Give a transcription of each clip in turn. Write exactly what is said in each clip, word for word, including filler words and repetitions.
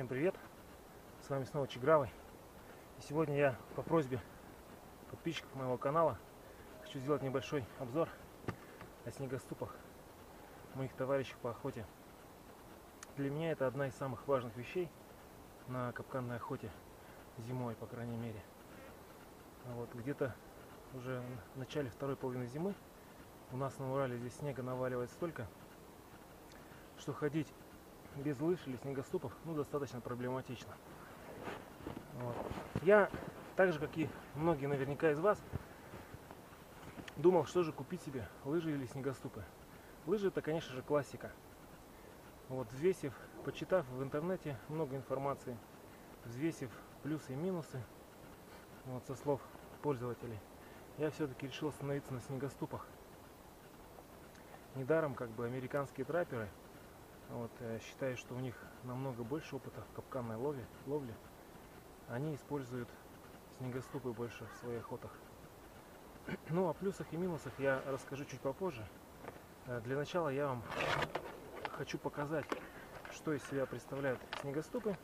Всем привет! С вами снова Чигравый. И сегодня я по просьбе подписчиков моего канала хочу сделать небольшой обзор о снегоступах моих товарищей по охоте. Для меня это одна из самых важных вещей на капканной охоте зимой, по крайней мере. Вот где-то уже в начале второй половины зимы у нас на Урале здесь снега наваливает столько, что ходить без лыж или снегоступов ну, достаточно проблематично. Вот. Я, так же как и многие наверняка из вас, думал, что же купить себе, лыжи или снегоступы. Лыжи — это, конечно же, классика. Вот, взвесив, почитав в интернете много информации, взвесив плюсы и минусы, вот, со слов пользователей, я все-таки решил остановиться на снегоступах. Недаром как бы американские трапперы, вот, считаю, что у них намного больше опыта в капканной ловле, ловле. Они используют снегоступы больше в своих охотах. Ну, о плюсах и минусах я расскажу чуть попозже. Для начала я вам хочу показать, что из себя представляют снегоступы.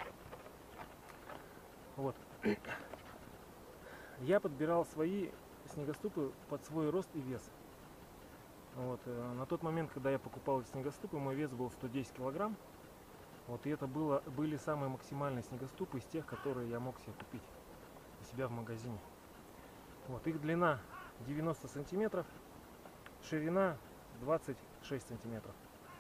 Вот. Я подбирал свои снегоступы под свой рост и вес. Вот. На тот момент, когда я покупал эти снегоступы, мой вес был сто десять килограмм. Вот, и это было, были самые максимальные снегоступы из тех, которые я мог себе купить у себя в магазине. Вот, их длина девяносто сантиметров, ширина двадцать шесть сантиметров.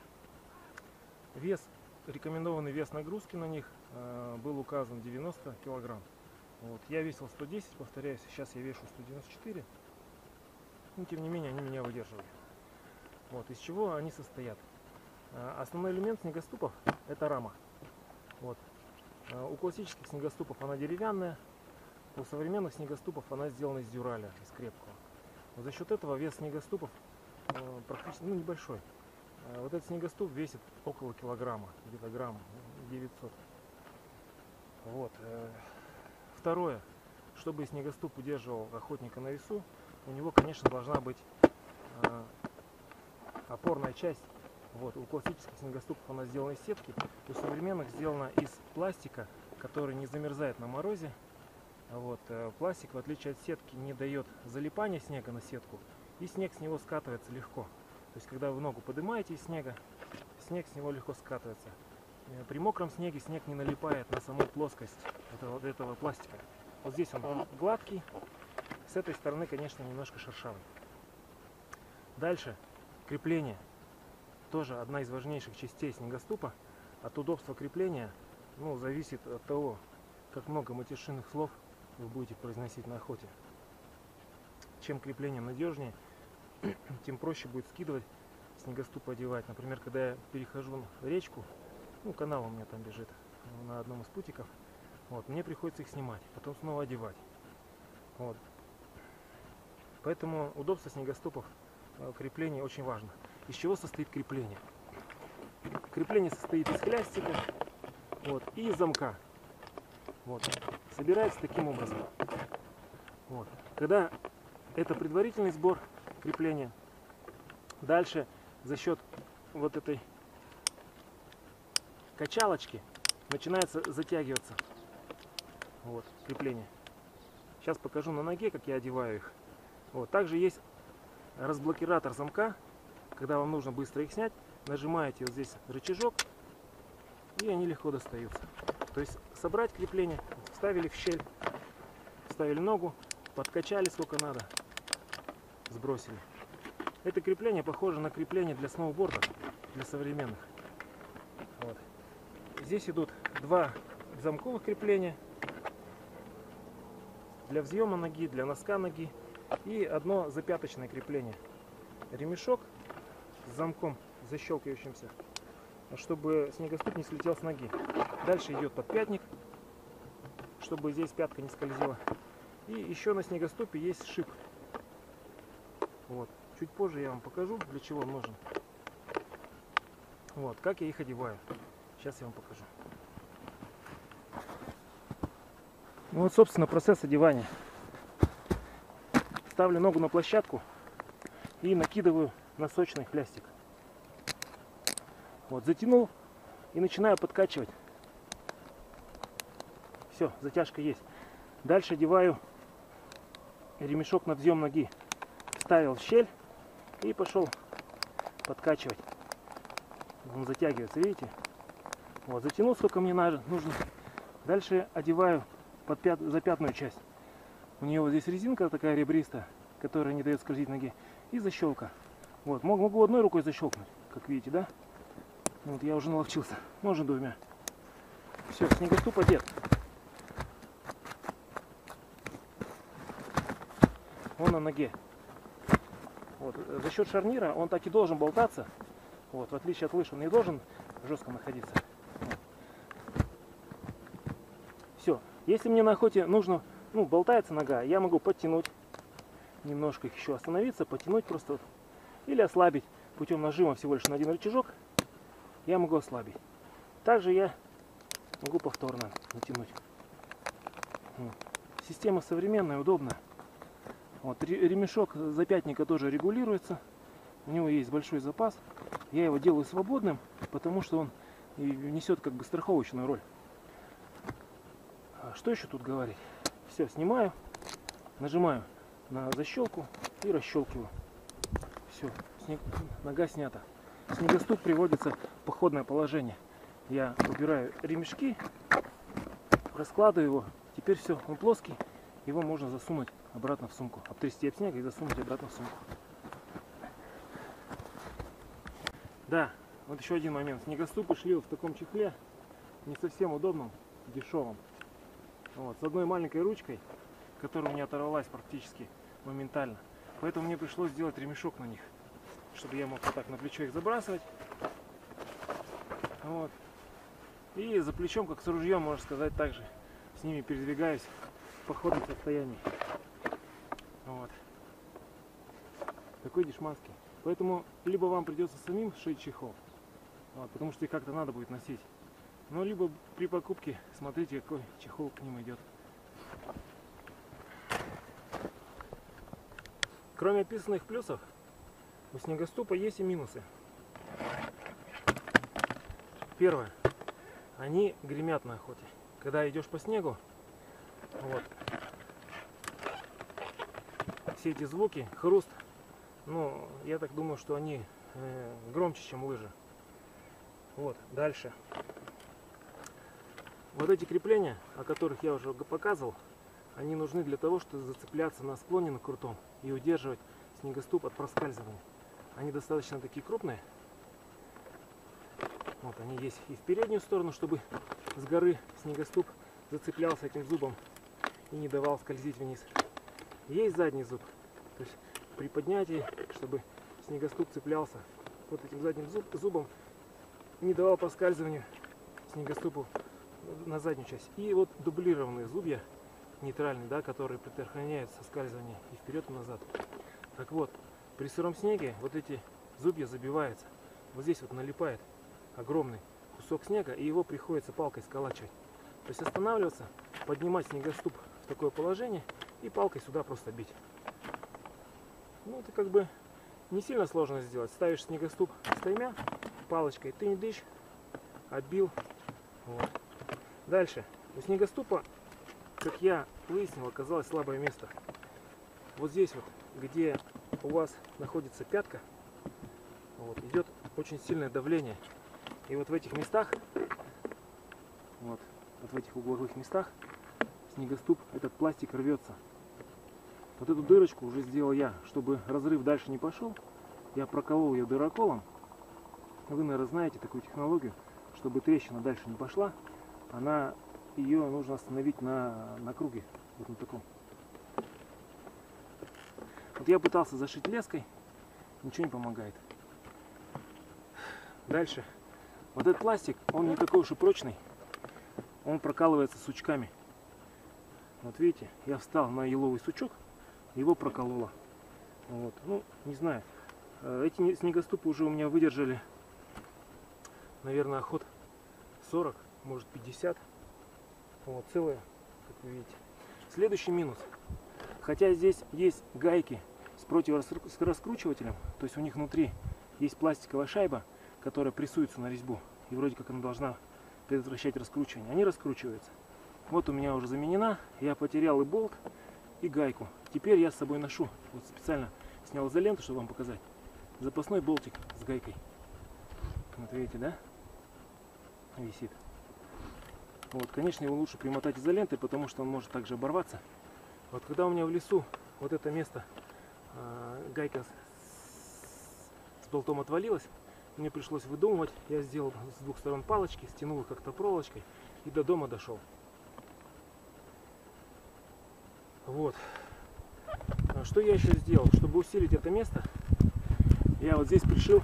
Вес, рекомендованный вес нагрузки на них э, был указан девяносто килограмм. Вот, я весил сто десять, повторяюсь, сейчас я вешу сто девяносто четыре. Но тем не менее они меня выдерживали. Вот, из чего они состоят? Основной элемент снегоступов — это рама. Вот. У классических снегоступов она деревянная, у современных снегоступов она сделана из дюраля, из крепкого. Вот за счет этого вес снегоступов практически ну, небольшой. Вот этот снегоступ весит около килограмма, где-то грамм девятьсот. Вот. Второе, чтобы снегоступ удерживал охотника на весу, у него, конечно, должна быть опорная часть. Вот, у классических снегоступов она сделана из сетки, у современных сделана из пластика, который не замерзает на морозе. Вот, пластик, в отличие от сетки, не дает залипания снега на сетку, и снег с него скатывается легко. То есть, когда вы ногу поднимаете из снега, снег с него легко скатывается. При мокром снеге снег не налипает на саму плоскость этого, этого пластика. Вот здесь он гладкий, с этой стороны, конечно, немножко шершавый. Дальше крепление. Тоже одна из важнейших частей снегоступа. От удобства крепления ну, зависит от того, как много матершинных слов вы будете произносить на охоте. Чем крепление надежнее, тем проще будет скидывать, снегоступ одевать. Например, когда я перехожу речку, ну, канал у меня там бежит на одном из путиков, вот, мне приходится их снимать, потом снова одевать. Вот. Поэтому удобство снегоступов, крепление очень важно. Из чего состоит крепление? Крепление состоит из хлястика, вот, и из замка. Вот. Собирается таким образом. Вот. Когда это предварительный сбор крепления, дальше за счет вот этой качалочки начинается затягиваться вот, крепление. Сейчас покажу на ноге, как я одеваю их. Вот. Также есть разблокиратор замка. Когда вам нужно быстро их снять, нажимаете вот здесь рычажок, и они легко достаются. То есть собрать крепление, вставили в щель, вставили ногу, подкачали сколько надо, сбросили. Это крепление похоже на крепление для сноуборда, для современных. Вот. Здесь идут два замковых крепления для взъема ноги, для носка ноги, и одно запяточное крепление. Ремешок с замком защелкивающимся, чтобы снегоступ не слетел с ноги. Дальше идет подпятник, чтобы здесь пятка не скользила. И еще на снегоступе есть шип. Вот. Чуть позже я вам покажу, для чего он нужен. Вот, как я их одеваю. Сейчас я вам покажу. Ну вот, собственно, процесс одевания. Ставлю ногу на площадку и накидываю носочный хлястик. Вот, затянул и начинаю подкачивать. Все, затяжка есть. Дальше одеваю ремешок на взъем ноги. Вставил в щель и пошел подкачивать. Он затягивается, видите? Вот, затянул, сколько мне нужно. Дальше одеваю под пят... запятную часть. У нее вот здесь резинка такая ребристая, которая не дает скользить ноге. И защелка. Вот, могу одной рукой защелкнуть, как видите, да? Вот я уже наловчился. Можно двумя. Все, снегоступ одет. Он на ноге. Вот. За счет шарнира он так и должен болтаться. Вот, в отличие от лыж, он не должен жестко находиться. Вот. Все. Если мне на охоте нужно, ну, болтается нога, я могу подтянуть. Немножко их еще остановиться, потянуть просто. Вот. Или ослабить путем нажима всего лишь на один рычажок. Я могу ослабить. Также я могу повторно натянуть. Вот. Система современная, удобная. Вот, ремешок запятника тоже регулируется. У него есть большой запас. Я его делаю свободным, потому что он несет как бы страховочную роль. А что еще тут говорить? Все, снимаю, нажимаю на защелку и расщелкиваю. Все, снег... нога снята. Снегоступ приводится в походное положение. Я убираю ремешки, раскладываю его. Теперь все, он плоский. Его можно засунуть обратно в сумку. Обтрясти об снег и засунуть обратно в сумку. Да, вот еще один момент. Снегоступы шли в таком чехле, не совсем удобном, дешевом. Вот, с одной маленькой ручкой, которая у меня оторвалась практически моментально. Поэтому мне пришлось сделать ремешок на них, чтобы я мог вот так на плечо их забрасывать. Вот. И за плечом, как с ружьем, можно сказать, также с ними передвигаюсь в походном состоянии. Вот. Такой дешманский. Поэтому либо вам придется самим сшить чехол, вот, потому что их как-то надо будет носить. Ну, либо при покупке смотрите, какой чехол к ним идет. Кроме описанных плюсов, у снегоступа есть и минусы. Первое. Они гремят на охоте. Когда идешь по снегу, вот, все эти звуки, хруст, ну, я так думаю, что они э, громче, чем лыжи. Вот, дальше. Вот эти крепления, о которых я уже показывал, они нужны для того, чтобы зацепляться на склоне на крутом и удерживать снегоступ от проскальзывания. Они достаточно такие крупные. Вот они есть и в переднюю сторону, чтобы с горы снегоступ зацеплялся этим зубом и не давал скользить вниз. Есть задний зуб, то есть при поднятии, чтобы снегоступ цеплялся вот этим задним зуб, зубом, не давал проскальзыванию снегоступу на заднюю часть. И вот дублированные зубья нейтральные, да, которые предохраняют соскальзывание и вперед, и назад. Так вот, при сыром снеге вот эти зубья забиваются. Вот здесь вот налипает огромный кусок снега, и его приходится палкой сколачивать. То есть останавливаться, поднимать снегоступ в такое положение и палкой сюда просто бить. Ну, это как бы не сильно сложно сделать. Ставишь снегоступ стаймя, палочкой ты не дышь, отбил. Вот. Дальше. У снегоступа, как я выяснил, оказалось слабое место. Вот здесь вот, где у вас находится пятка, вот, идет очень сильное давление. И вот в этих местах, вот, вот в этих угловых местах снегоступ, этот пластик рвется. Вот эту дырочку уже сделал я, чтобы разрыв дальше не пошел. Я проколол ее дыроколом. Вы, наверное, знаете такую технологию, чтобы трещина дальше не пошла. Она, ее нужно остановить на, на круге, вот на таком. Вот я пытался зашить леской, ничего не помогает. Дальше. Вот этот пластик, он не такой уж и прочный. Он прокалывается сучками. Вот видите, я встал на еловый сучок, его прокололо. Вот. Ну, не знаю. Эти снегоступы уже у меня выдержали, наверное, охот сорок, может пятьдесят. Вот, целые, как вы видите. Следующий минус. Хотя здесь есть гайки с противораскручивателем, то есть у них внутри есть пластиковая шайба, которая прессуется на резьбу, и вроде как она должна предотвращать раскручивание. Они раскручиваются. Вот у меня уже заменена. Я потерял и болт, и гайку. Теперь я с собой ношу. Вот специально снял изоленту, чтобы вам показать. Запасной болтик с гайкой. Вот видите, да? Висит. Вот, конечно, его лучше примотать изолентой, потому что он может также оборваться. Вот когда у меня в лесу вот это место, э, гайка с, с болтом отвалилась, мне пришлось выдумывать. Я сделал с двух сторон палочки, стянул их как-то проволочкой и до дома дошел. Вот. Что я еще сделал? Чтобы усилить это место, я вот здесь пришил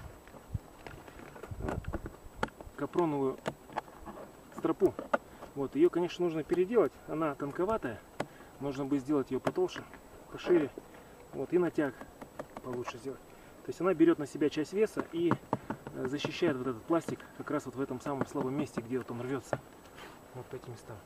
капроновую стропу. Вот, ее, конечно, нужно переделать. Она тонковатая. Нужно бы сделать ее потолще, пошире. Вот, и натяг получше сделать. То есть она берет на себя часть веса и защищает вот этот пластик как раз вот в этом самом слабом месте, где вот он рвется. Вот по этим местам.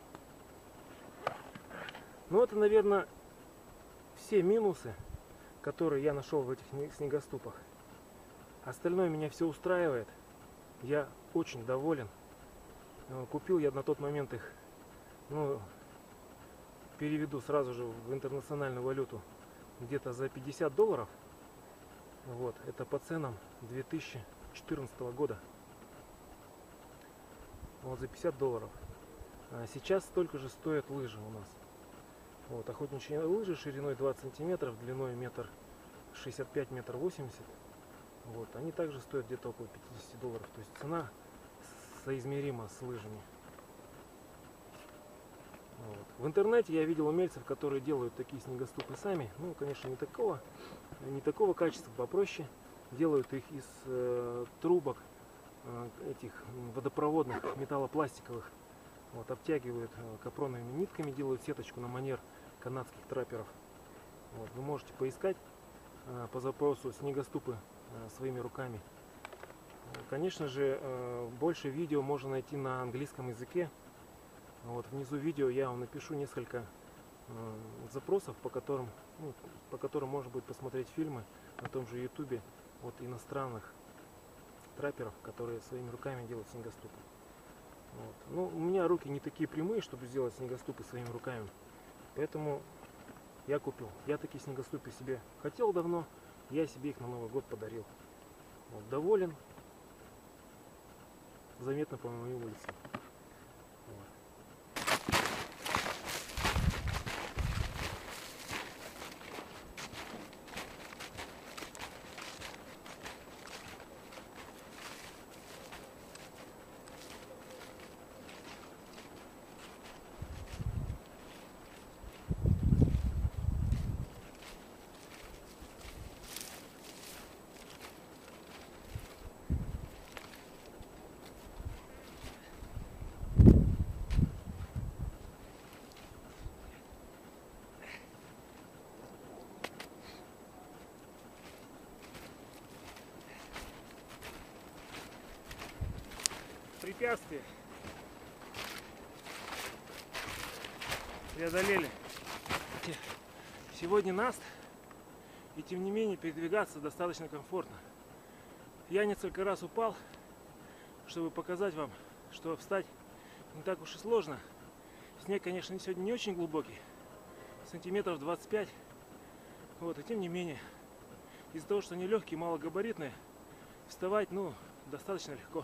Ну, это, наверное, все минусы, которые я нашел в этих снегоступах. Остальное меня все устраивает. Я очень доволен. Купил я на тот момент их, ну, переведу сразу же в интернациональную валюту, где-то за пятьдесят долларов. Вот, это по ценам две тысячи четырнадцатого года. Вот за пятьдесят долларов. А сейчас столько же стоят лыжи у нас. Вот, охотничьи лыжи шириной двадцать сантиметров, длиной метр шестьдесят пять, метр восемьдесят. Вот, они также стоят где-то около пятидесяти долларов. То есть цена соизмерима с лыжами. Вот. В интернете я видел умельцев, которые делают такие снегоступы сами. Ну, конечно, не такого, не такого качества, попроще. Делают их из э, трубок э, этих водопроводных, металлопластиковых. Вот, обтягивают э, капроновыми нитками, делают сеточку на манер канадских трапперов. Вот, вы можете поискать э, по запросу снегоступы э, своими руками. Конечно же, э, больше видео можно найти на английском языке. Вот, внизу видео я вам напишу несколько э, запросов, по которым, ну, по которым можно будет посмотреть фильмы на том же ютубе от иностранных трапперов, которые своими руками делают снегоступы. Вот. Ну, у меня руки не такие прямые, чтобы сделать снегоступы своими руками, поэтому я купил. Я такие снегоступы себе хотел давно, я себе их на Новый год подарил. Вот, доволен, заметно по моей улице. Препятствия преодолели. Сегодня наст, и тем не менее передвигаться достаточно комфортно. Я несколько раз упал, чтобы показать вам, что встать не так уж и сложно. Снег, конечно, сегодня не очень глубокий, сантиметров двадцать пять. Вот, и тем не менее, из-за того, что они легкие, малогабаритные, вставать, ну, достаточно легко.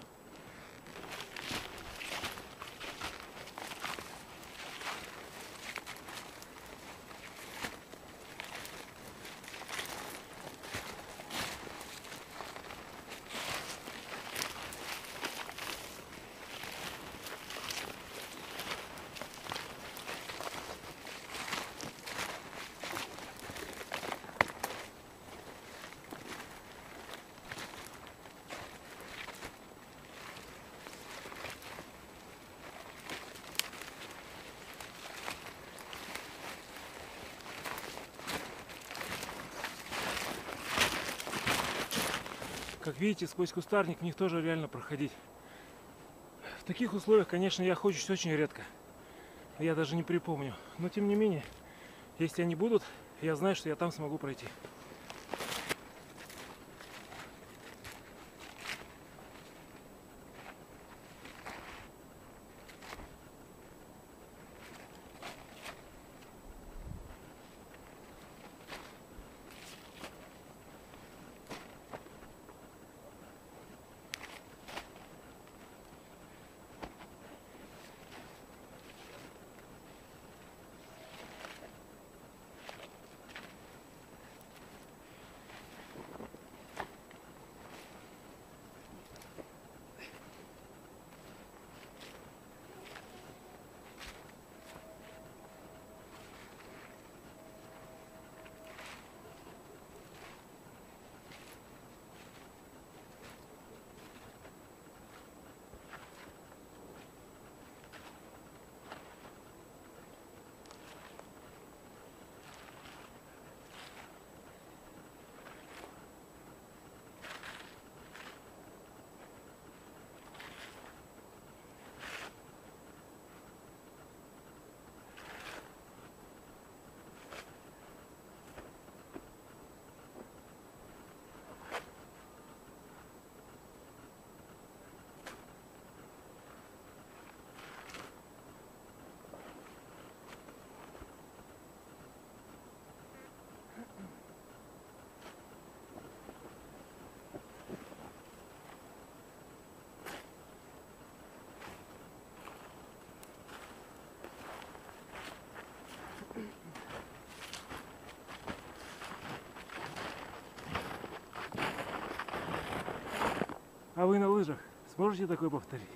Как видите, сквозь кустарник в них тоже реально проходить. В таких условиях, конечно, я охочусь очень редко. Я даже не припомню. Но тем не менее, если они будут, я знаю, что я там смогу пройти. А вы на лыжах сможете такое повторить?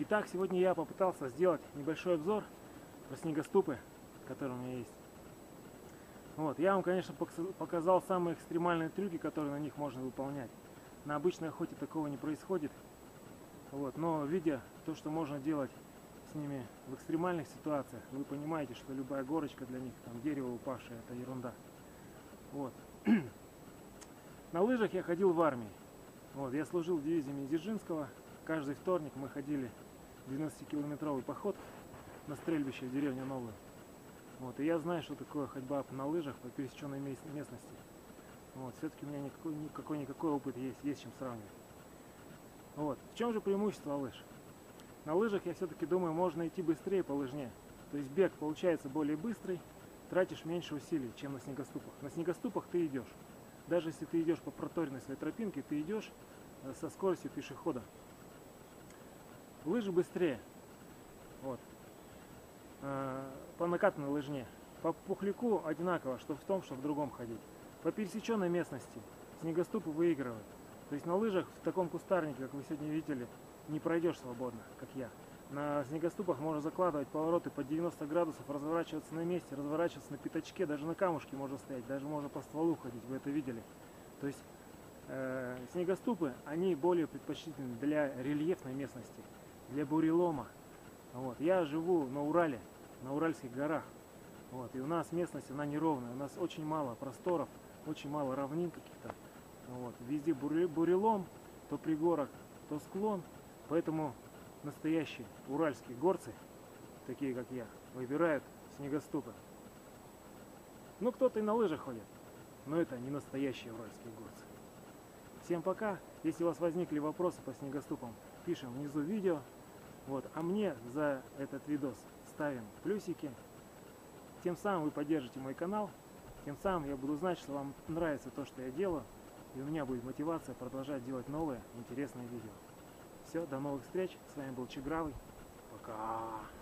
Итак, сегодня я попытался сделать небольшой обзор про снегоступы, которые у меня есть. Вот, я вам, конечно, показал самые экстремальные трюки, которые на них можно выполнять. На обычной охоте такого не происходит. Вот, но видя то, что можно делать с ними в экстремальных ситуациях, вы понимаете, что любая горочка для них, там дерево упавшее, это ерунда. Вот. На лыжах я ходил в армии. Вот, я служил в дивизии Дзержинского. Каждый вторник мы ходили двенадцатикилометровый поход на стрельбище в деревню Новую. Вот, и я знаю, что такое ходьба на лыжах по пересеченной местности. Вот, все-таки у меня никакой-никакой опыт есть, есть с чем сравнивать. Вот. В чем же преимущество лыж? На лыжах, я все-таки думаю, можно идти быстрее по лыжне. То есть бег получается более быстрый, тратишь меньше усилий, чем на снегоступах. На снегоступах ты идешь. Даже если ты идешь по проторенной своей тропинке, ты идешь со скоростью пешехода. Лыжи быстрее. Вот. По накатанной лыжне. По пухляку одинаково, что в том, что в другом ходить. По пересеченной местности снегоступы выигрывают. То есть на лыжах в таком кустарнике, как вы сегодня видели, не пройдешь свободно, как я. На снегоступах можно закладывать повороты по девяносто градусов, разворачиваться на месте, разворачиваться на пятачке, даже на камушке можно стоять, даже можно по стволу ходить, вы это видели. То есть э, снегоступы, они более предпочтительны для рельефной местности, для бурелома. Вот. Я живу на Урале, на Уральских горах. Вот. И у нас местность, она неровная, у нас очень мало просторов, очень мало равнин каких-то. Вот. Везде бурелом, то пригорок, то склон. Поэтому настоящие уральские горцы, такие как я, выбирают снегоступы. Ну, кто-то и на лыжах ходит, но это не настоящие уральские горцы. Всем пока. Если у вас возникли вопросы по снегоступам, пишем внизу видео. Вот. А мне за этот видос ставим плюсики. Тем самым вы поддержите мой канал. Тем самым я буду знать, что вам нравится то, что я делаю. И у меня будет мотивация продолжать делать новые интересные видео. Все, до новых встреч. С вами был Чегравый. Пока.